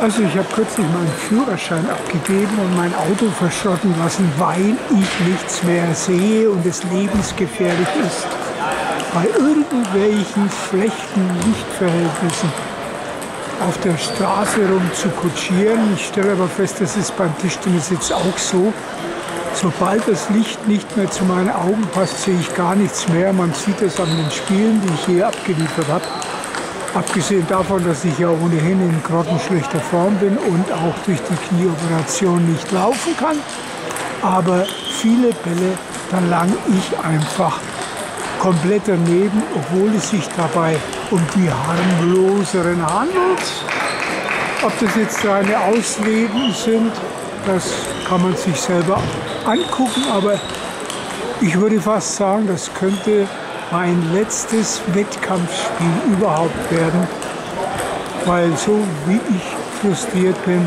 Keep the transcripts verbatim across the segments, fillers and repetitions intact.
Also ich habe kürzlich meinen Führerschein abgegeben und mein Auto verschrotten lassen, weil ich nichts mehr sehe und es lebensgefährlich ist, bei irgendwelchen schlechten Lichtverhältnissen auf der Straße rum zu kutschieren. Ich stelle aber fest, das ist beim Tischtennis jetzt auch so. Sobald das Licht nicht mehr zu meinen Augen passt, sehe ich gar nichts mehr. Man sieht es an den Spielen, die ich hier abgeliefert habe. Abgesehen davon, dass ich ja ohnehin in grottenschlechter Form bin und auch durch die Knieoperation nicht laufen kann. Aber viele Bälle verlange ich einfach komplett daneben, obwohl es sich dabei um die harmloseren handelt. Ob das jetzt reine Ausreden sind, das kann man sich selber angucken, aber ich würde fast sagen, das könnte mein letztes Wettkampfspiel überhaupt werden, weil so wie ich frustriert bin,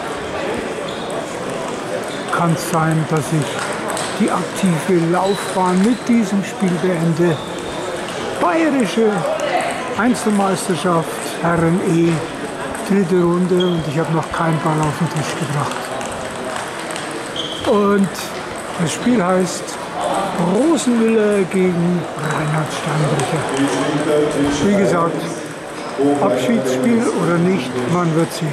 kann es sein, dass ich die aktive Laufbahn mit diesem Spiel beende. Bayerische Einzelmeisterschaft, Herren E, dritte Runde und ich habe noch keinen Ball auf den Tisch gebracht. Und das Spiel heißt Rosenmüller gegen Reinhard Steinbrecher. Wie gesagt, Abschiedsspiel oder nicht, man wird sehen.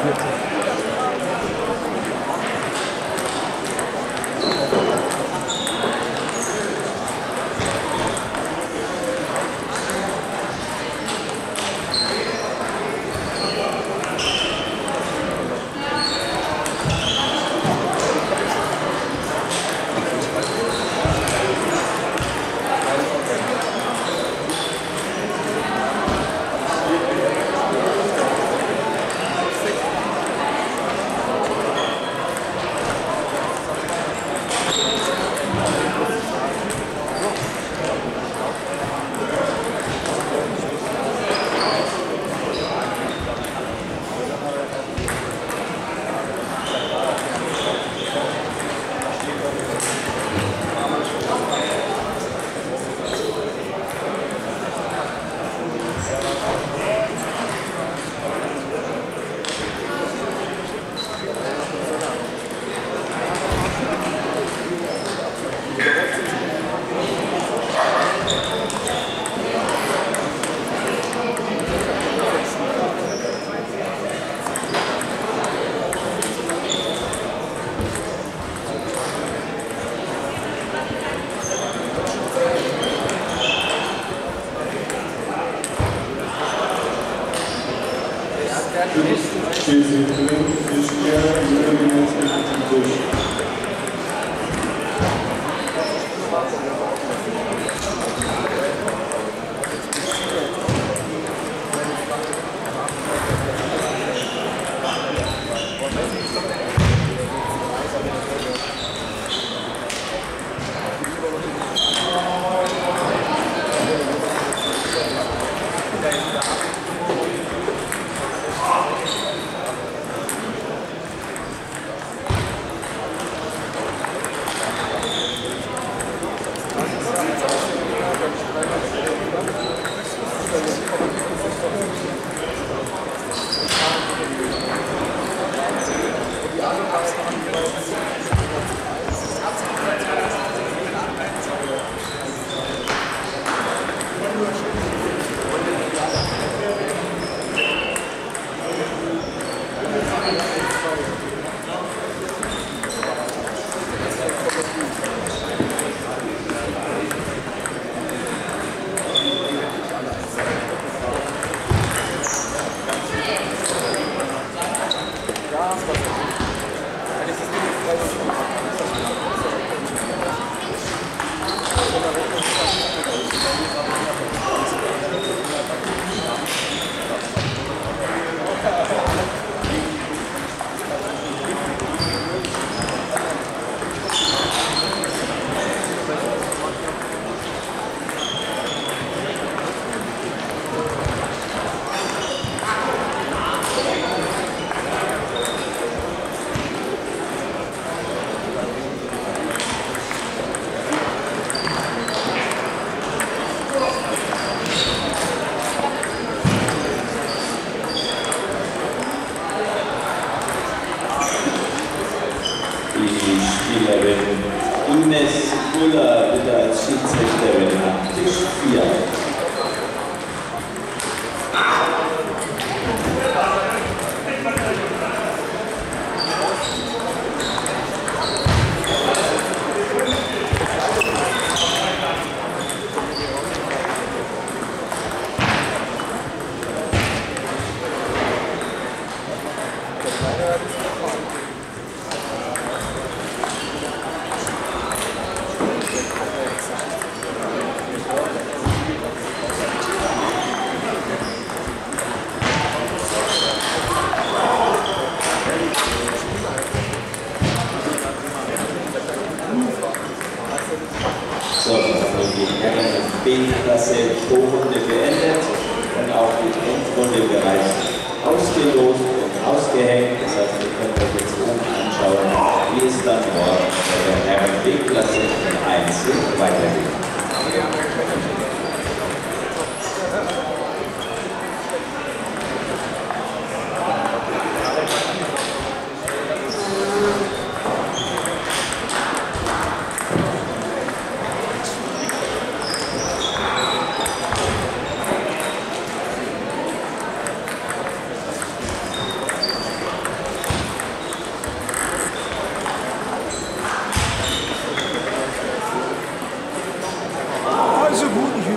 So, die Herren B-Klasse Vorrunde beendet und auch die Endrunde bereits ausgelost und ausgehängt. Das heißt, wir können uns jetzt oben anschauen, wie es dann morgen bei der Herren B-Klasse im Einzel weitergeht.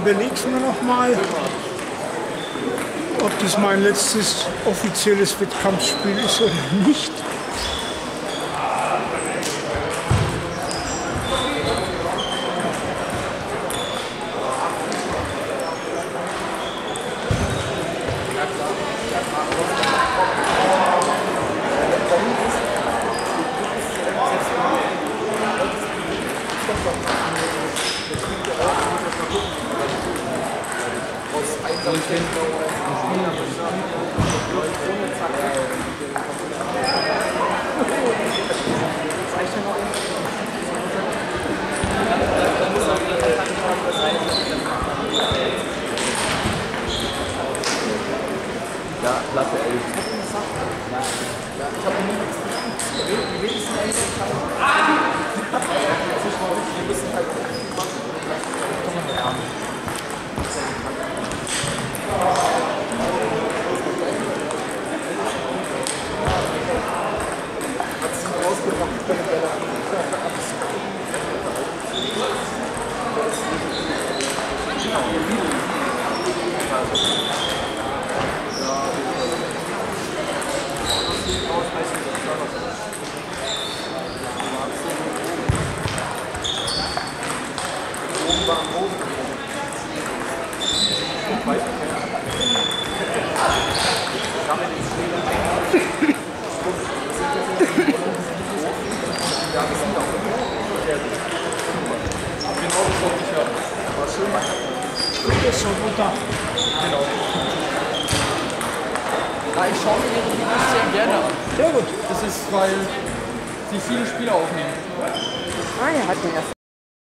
überlege es mir noch mal, ob das mein letztes offizielles Wettkampfspiel ist oder nicht. Ja, Klasse elf. Ja, ich habe nie die wenigsten Eltern. Wir müssen halt viel machen. Das kann man lernen. Hat sich rausgebracht bei der Bälle. Das ist so gut da. Genau. Ja, ich schaue mir ihre Videos sehr gerne an. Sehr gut. Das ist, weil sie viele Spiele aufnehmen. Ah, er hat den ersten.